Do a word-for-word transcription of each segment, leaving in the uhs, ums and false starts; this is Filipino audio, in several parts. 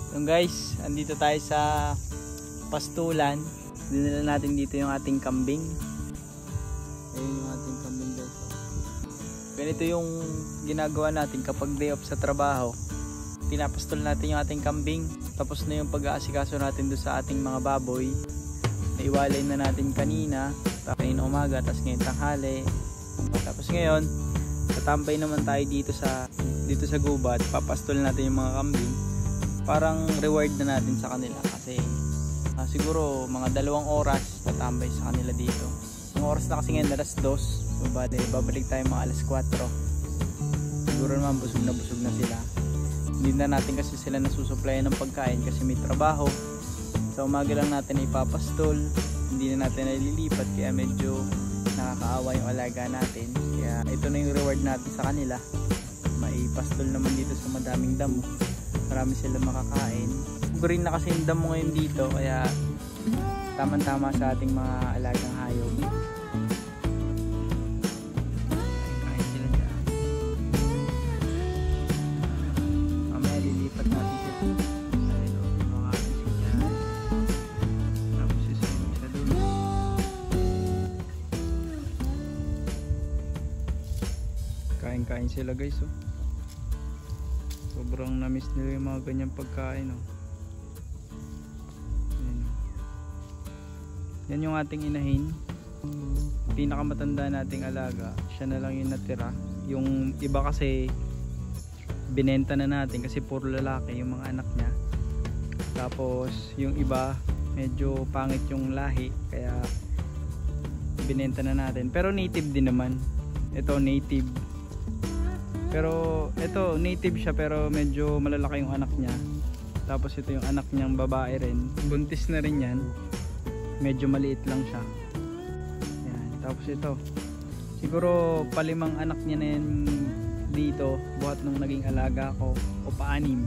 Yung guys, andito tayo sa pastulan. Dinala natin dito yung ating kambing. Ayun yung ating kambing guys. Ganito yung ginagawa natin kapag day off sa trabaho. Pinapastol natin yung ating kambing. Tapos na yung pag-aasikaso natin doon sa ating mga baboy. Naiwalay na natin kanina. Tapos ngayon umaga, tapos ngayon tanghali. Tapos ngayon, tatambay naman tayo dito sa dito sa gubat. Papastol natin yung mga kambing. Parang reward na natin sa kanila kasi uh, siguro mga dalawang oras tatambay sa kanila dito. Yung oras na kasi ngayon alas dos, so bale, babalik tayo mga alas kwatro. Siguro naman busog na busog na sila. Hindi na natin kasi sila nasusuplayan ng pagkain kasi may trabaho. Sa umaga lang natin ipapastol, hindi na natin nalilipat kaya medyo nakakaawa yung alaga natin. Kaya ito na yung reward natin sa kanila. Maipastol naman dito sa madaming damo. Marami sila makakain. Green na kasi yung damo ngayon dito kaya tamang-tama sa ating mga alagang hayop. Kain sila dyan. Mamaya lilipat natin sila. Ayun o, makakain sila dyan. Tapos isayin sila dun. Kain-kain sila guys o. Sobrang na-miss nila yung mga ganyang pagkain oh. Yan. Yan yung ating inahin. Pinakamatanda nating alaga. Siya na lang yung natira. Yung iba kasi binenta na natin kasi puro lalaki yung mga anak niya. Tapos yung iba medyo pangit yung lahi kaya binenta na natin. Pero native din naman. Ito native. Pero ito native siya pero medyo malalaki yung anak niya. Tapos ito yung anak niyang babae rin. Buntis na rin yan. Medyo maliit lang siya. Yan. Tapos ito. Siguro palimang anak niya na yan dito. Buhat nung naging alaga ko. O paanim.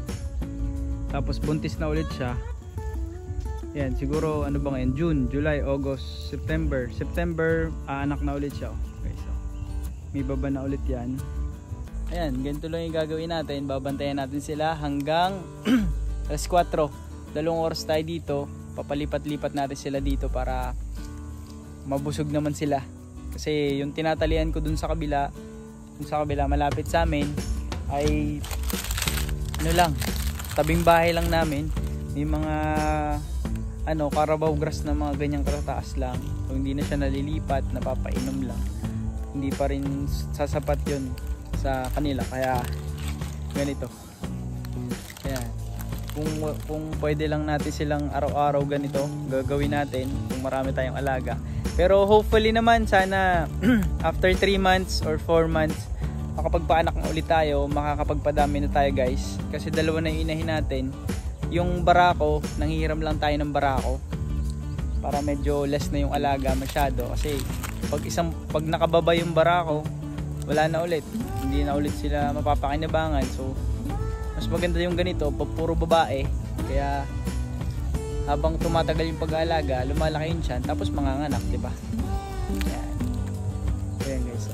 Tapos buntis na ulit siya. Yan. Siguro ano ba ngayon? June, July, August, September. September ah, anak na ulit siya. Okay, so may baba na ulit yan. Ayan, ganito lang yung gagawin natin. Babantayan natin sila hanggang alas kwatro. Dalawang oras tayo dito. Papalipat-lipat natin sila dito para mabusog naman sila. Kasi yung tinatalian ko dun sa kabila, dun sa kabila malapit sa amin ay ano lang, tabing bahay lang namin. May mga ano, Carabao grass na mga ganyang karataas lang. So hindi na siya nalilipat, napapainom lang. Hindi pa rin sasapat yun sa kanila kaya ganito. Ayan. Kung, kung pwede lang natin silang araw-araw ganito gagawin natin kung marami tayong alaga, pero hopefully naman sana after three months or four months makapagpaanak na ulit tayo, makakapagpadami na tayo guys, kasi dalawa na yung inahin natin. Yung barako, nanghihiram lang tayo ng barako para medyo less na yung alaga masyado, kasi pag isang pag nakababa yung barako wala na ulit, hindi na ulit sila mapapakinabangan. So mas maganda yung ganito pag puro babae, kaya habang tumatagal yung pag-aalaga lumalaki yun siya, tapos manganganak, diba? Yan. Ayan guys.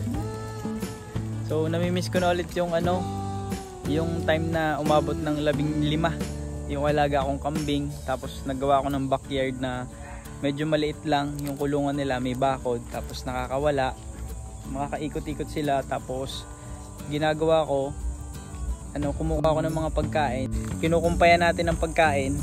So namimiss ko na ulit yung ano, yung time na umabot ng labing lima yung alaga akong kambing. Tapos naggawa ko ng backyard na medyo maliit lang yung kulungan nila, may bakod, tapos nakakawala, makakaikot-ikot sila. Tapos ginagawa ko ano, kumukuha ko ng mga pagkain, kinukumpayan natin ng pagkain.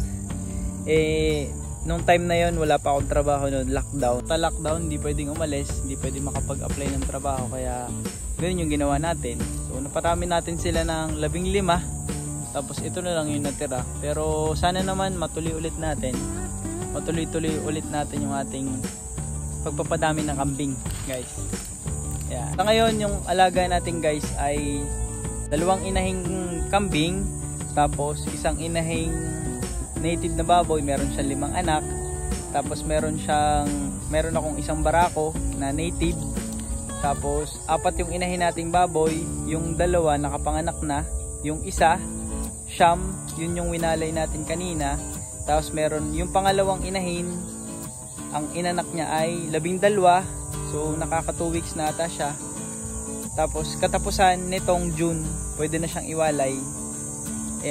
Eh nung time na yon wala pa akong trabaho noon, lockdown. Sa lockdown hindi pwedeng umalis, hindi pwedeng makapag-apply ng trabaho, kaya ganun yung ginawa natin. So naparami natin sila ng labing lima, tapos ito na lang yung natira. Pero sana naman matuloy ulit natin, matuloy-tuloy ulit natin yung ating pagpapadami ng kambing guys. Yeah. Sa ngayon yung alaga natin guys ay dalawang inahing kambing, tapos isang inahing native na baboy, meron siyang limang anak. Tapos meron siyang meron akong isang barako na native. Tapos apat yung inahin nating baboy, yung dalawa nakapanganak na, yung isa siyam, yun yung winalay natin kanina. Tapos meron yung pangalawang inahin, ang inanak niya ay labing dalawa. So nakaka two weeks na ata siya. Tapos katapusan nitong June, pwede na siyang iwalay. Ayan.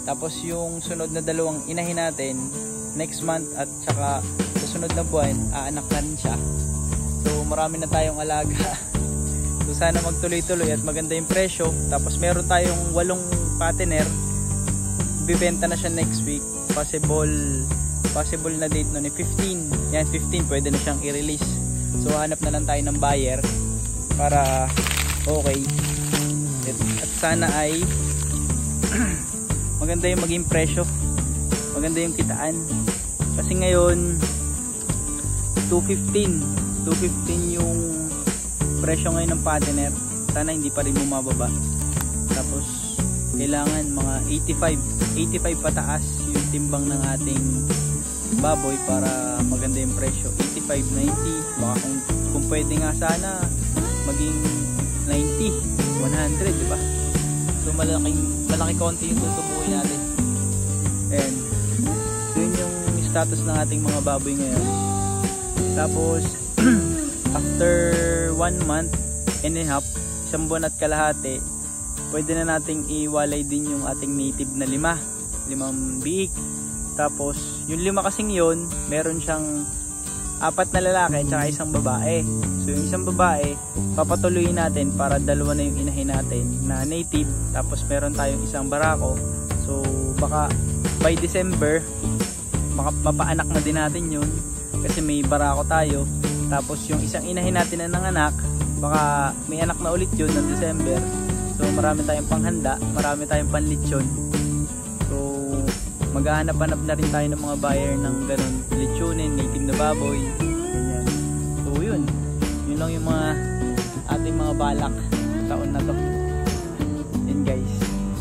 Tapos yung sunod na dalawang inahin natin next month at saka sa sunod na buwan aanak na rin siya. So marami na tayong alaga. So sana magtuloy-tuloy at maganda yung presyo. Tapos meron tayong walong patiner, bibenta na siya next week. Possible possible na date nun ni fifteen. Yan, fifteen pwede na siyang i-release. So hanap na lang tayo ng buyer para okay. At sana ay maganda yung maging presyo, maganda yung kitaan. Kasi ngayon two fifteen yung presyo ngayon ng patiner. Sana hindi pa rin bumababa. Tapos kailangan mga eighty-five pataas yung timbang ng ating baboy para maganda yung presyo. Eighty-five, ninety, baka kung, kung pwede nga sana maging ninety, one hundred, di ba? So malaking malaki konti yung tutubuin natin. And yun yung status ng ating mga baboy ngayon. Tapos after one month and a half, isang buwan at kalahati, pwede na nating iwalay din yung ating native na lima, limang biik. Tapos yung lima kasing yun, meron siyang apat na lalaki at saka isang babae. So yung isang babae papatuloyin natin para dalawa na yung inahin natin na native. Tapos meron tayong isang barako. So baka by December maka, mapaanak na din natin yun kasi may barako tayo. Tapos yung isang inahin natin na nanganak, baka may anak na ulit yun ng December. So marami tayong panghanda, marami tayong panlitsyon. So maghahanap-hanap na rin tayo ng mga buyer ng ganun, litsunin, native na baboy, ganyan. So yun, yun lang yung mga ating mga balak taon na to. Yun guys,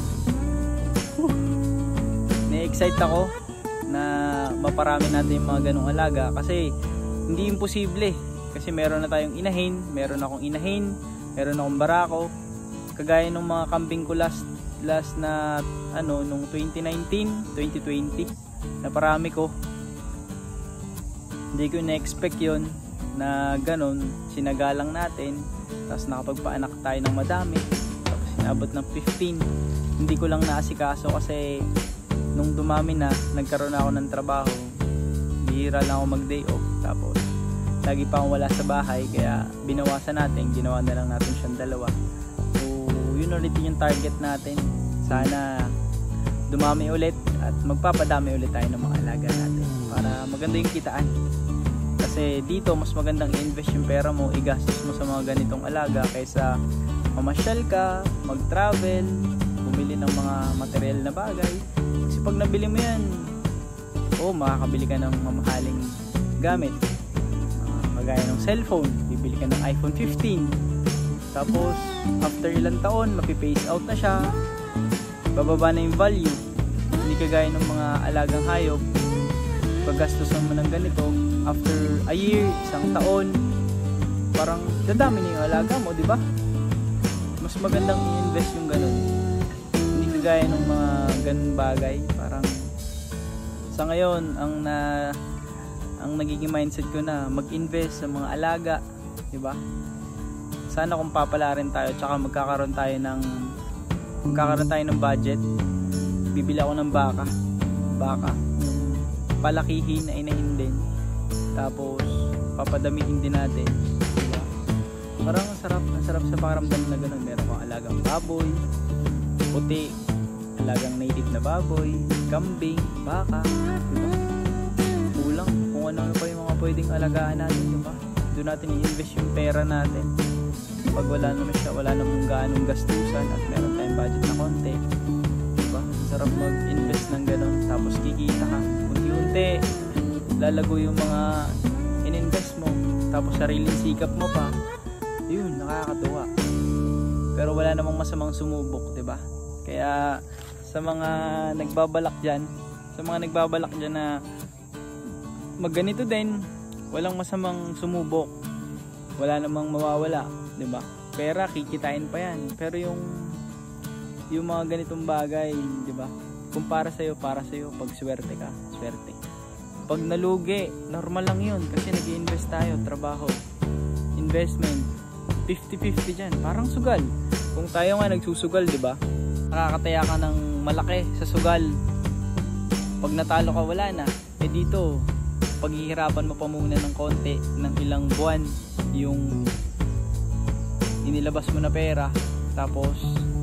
na-excite ako na maparami natin yung mga ganung alaga kasi hindi imposible. Kasi meron na tayong inahin, meron akong inahin, meron akong barako, kagaya ng mga kambing ko last last na ano nung twenty nineteen, twenty twenty na parami ko. Hindi ko na-expect yun na ganun, sinagalang natin, tapos nakapagpaanak tayo ng madami, tapos inabot ng fifteen. Hindi ko lang naasikaso kasi nung dumami na, nagkaroon ako ng trabaho, bihira lang ako mag day off, tapos lagi pa akong wala sa bahay, kaya binawasan natin, ginawa na lang natin siyang dalawa. Yun ulit yung target natin. Sana dumami ulit at magpapadami ulit tayo ng mga alaga natin para maganda yung kitaan. Kasi dito mas magandang i-invest yung pera mo, igastos mo sa mga ganitong alaga kaysa mamasyal ka, mag-travel, bumili ng mga material na bagay. Kasi pag nabili mo yan, oh, makakabili ka ng mamahaling gamit. Uh, magaya ng cellphone, bibili ka ng iPhone fifteen. Tapos after ilang taon mapipace out na siya, bababa na yung value. Hindi kagaya ng mga alagang hayop, paggastosan mo ng ganito, after a year, isang taon, parang dadami na yung alaga mo, di ba? Mas magandang i-invest yung ganun. Hindi kagaya ng mga ganun bagay. Parang sa ngayon ang na ang nagiging mindset ko na mag-invest sa mga alaga, di ba? Sana kung papalarin tayo, tsaka magkakaroon tayo ng magkakaroon tayo ng budget, bibili ako ng baka baka yung palakihin na inahin din, tapos papadamihin din natin, diba? Parang ang sarap, ang sarap sa pakiramdam na gano'n. Meron kang alagang baboy puti, alagang native na baboy, kambing, baka, diba? Kulang kung ano pa yung mga pwedeng alagaan natin, diba? Doon natin i-invest yung pera natin. Pag wala naman siya, wala namang gaanong gastusan at meron tayong budget na konti, diba? Sarap mag-invest ng gano'n, tapos kikita ka unti-unti, lalago yung mga in-invest mo, tapos sariling sikap mo pa, yun, nakakatuwa. Pero wala namang masamang sumubok, diba? Kaya sa mga nagbabalak dyan, sa mga nagbabalak dyan na magganito din, walang masamang sumubok, wala namang mawawala, diba? Pera, kikitain pa yan. Pero yung yung mga ganitong bagay, diba? Kung para sa'yo, para sa'yo. Pag swerte ka, swerte. Pag nalugi, normal lang yun. Kasi nag-i-invest tayo, trabaho, investment, fifty fifty dyan. Parang sugal. Kung tayo nga nagsusugal, diba? Nakakataya ka ng malaki sa sugal. Pag natalo ka, wala na. Eh dito, paghihirapan mo pa muna ng konti, ng ilang buwan, yung inilabas mo na pera, tapos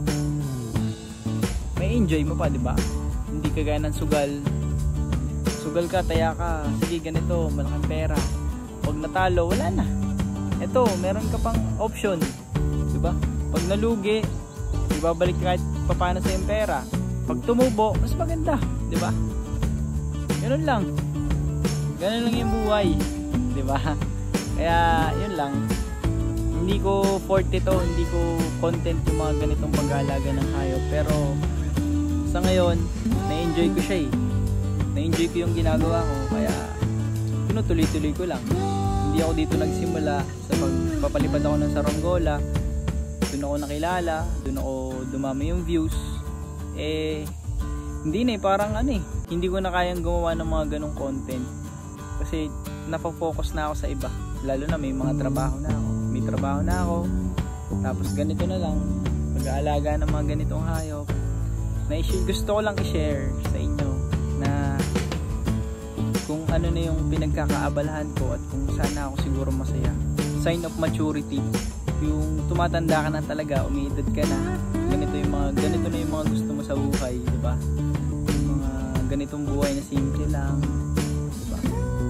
may enjoy mo pa, di ba? Hindi kagaya ng sugal. Sugal ka, taya ka, sige ganito, malaking pera. Pag natalo, wala na. Eto, meron ka pang option, di ba? Pag nalugi, ibabalik kahit papaano sa yung pera. Pag tumubo, mas maganda, di ba? Ganun lang. Ganun lang yung buhay, di ba? Kaya, yun lang. Hindi ko forte to, hindi ko content yung mga ganitong pag-aalaga ng hayop. Pero, sa ngayon, na-enjoy ko siya eh. Na-enjoy ko yung ginagawa ko. Kaya, tinutuloy-tuloy ko lang. Hindi ako dito nagsimula sa pagpapalipad ako ng saranggola. Doon ako nakilala, doon ako dumami yung views. Eh, hindi na eh, parang ano eh. Hindi ko na kayang gumawa ng mga ganong content. Kasi, napafocus na ako sa iba. Lalo na may mga trabaho na ako. May trabaho na ako. Tapos ganito na lang. Pag-aalaga ng mga ganitong hayop. Na gusto ko lang i-share sa inyo na kung ano na yung pinagkakaabalahan ko at kung sana ako siguro masaya. Sign of maturity. Yung tumatanda ka na talaga, umiidad ka na. Ganito yung mga ganito na yung mga gusto mo sa buhay, di ba? Yung mga ganitong buhay na simple lang, di ba?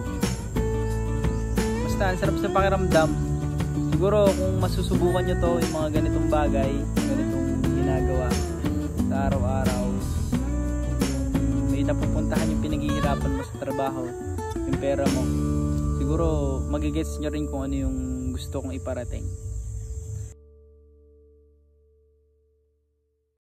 Basta ang sarap sa pakiramdam. Siguro kung masusubukan nyo to, yung mga ganitong bagay, ganitong ginagawa sa araw-araw, may napupuntahan yung pinaghihirapan mo sa trabaho, yung pera mo, siguro magigets nyo rin kung ano yung gusto kong iparating.